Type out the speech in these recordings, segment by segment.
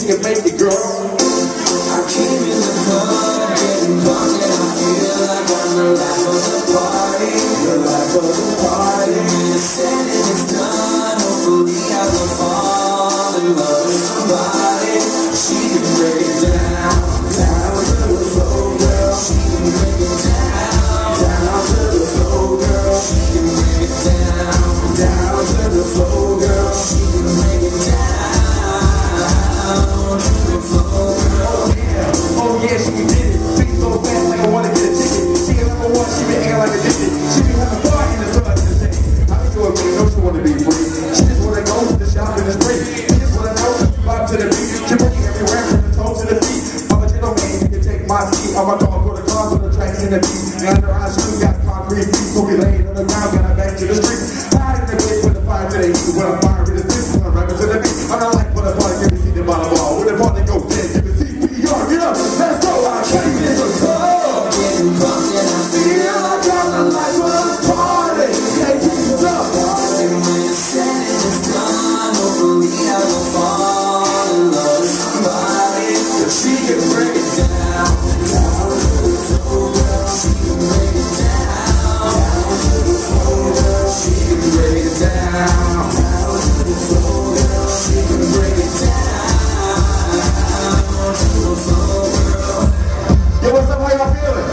easy to make it, girl. I came in the club, getting drunk, and I feel like I'm the life of the party. The life of the party. When it's said and it's done, hopefully I will fall in love with somebody. She can break it down, down to the floor, girl. She can break it down, down to the floor, girl. She can break it down, down to the floor, girl. She can break it down to the floor, girl. Oh yeah, she did it. Beat so fast like I wanna get a ticket. She ain't number one, she been acting like a digit. She be having fun in the sun of the day. I be doing me, know she wanna be free. She just wanna go to the shop in the street. She just wanna know, vibe to the beat. She bring it everywhere from the toe to the feet. I'm a gentleman, you can take my seat. I'm a dog for the cars with the tracks in the beat. And under our shoes got concrete feet, so we laid on the ground, got our back to the street. Hide in the place with the fire to the heat. When I'm firing with the fist, when I'm rapping to the beat. I'm not like for the party, give me see the bottom ball. When the party go dead, you can see we are. Get up, let's go. I came in the club, getting drunk, and I feel like I'm the life of the party. hey, pick it up. And when it's said and it's done, hopefully I will fall in love with somebody. But she can break it down, down to the floor, girl. She can break it down, down to the floor, girl. She can break it down, down to the floor, girl. She can break it down to the floor, girl. Yo, what's up? How y'all feeling?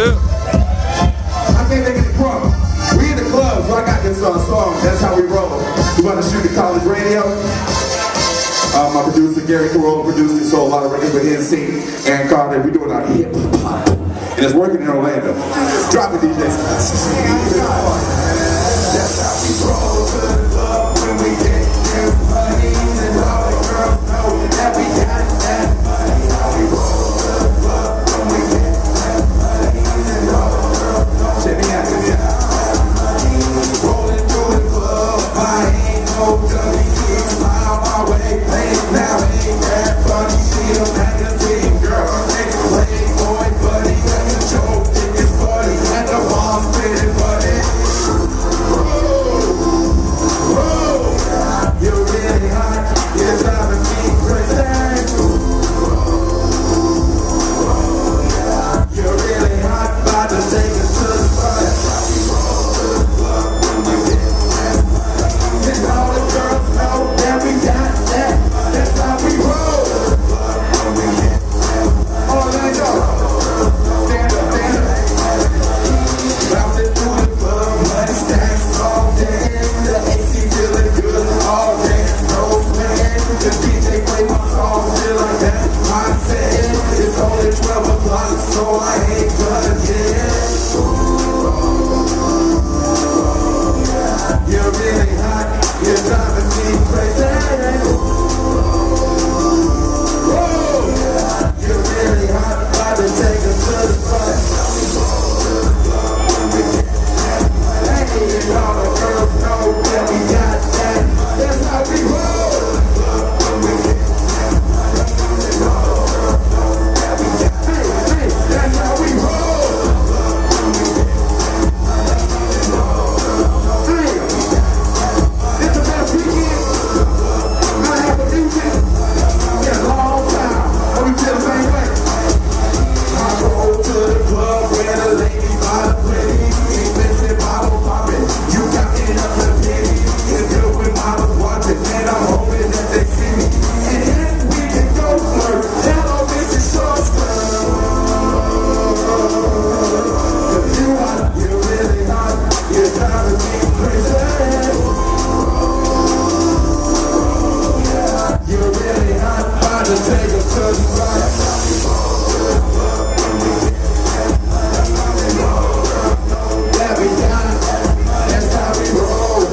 I can't make it crunk. We in the club, so I got this song. That's how we roll. We're gonna shoot the college radio. My producer Gary Carolla produced it, so a lot of records with NSYNC and Carter. We doing our hip hop, and it's working in Orlando. Drop it, DJ. That's how we roll to the club when we get them buddies, and all the girls know that we got that money. How we roll to the club when we get them buddies, and all the girls know Check me out, check me out. rolling through the club. I ain't no dummy, smile my way, play now ain't that funny. See a magazine, girl, next Playboy buddy, let me joke, it's funny at the mall, spinning buddy. You're really hot, you're driving me crazy. You're really hot, about to take us to the spot. That's how we roll to the club when we get that money. And all the girls know that we got that. That's how we roll to the club when we get that money. Orlando, stand up, stand up. Bouncing through the club, money stacks all day. The AC feeling good all day. No sweat. The DJ play my song, feel like that's my set. It's only 12 o'clock, so I ain't done yet. You're really hot, you're driving me crazy. You're really hot, about to take us to the spot. And all the girls know that we got that. That's how we roll. And all the girls know that we got that. That's how we roll. It's the best weekend I have a music in a long time. But we feel the same way. I roll to the club where the ladies buy the pretty. Expensive bottle popping. You got me up the pity. It's good when models watching, and I'm hoping that they see me. And if we can go flirt, hello, Mrs. Short Skirt. You hot, you're really hot, you're driving me crazy. You're really hot, about to take us to the spot. That we got, that's how we roll.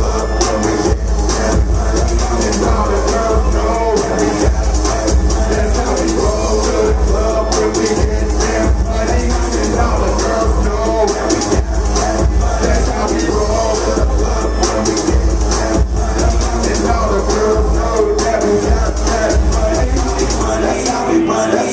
And all the girls know that we got, that's how we roll to the club when we get them money. And all the girls know that we got, that's how we roll to the club when we get them money. And all the girls know that we got that money. That's how we money.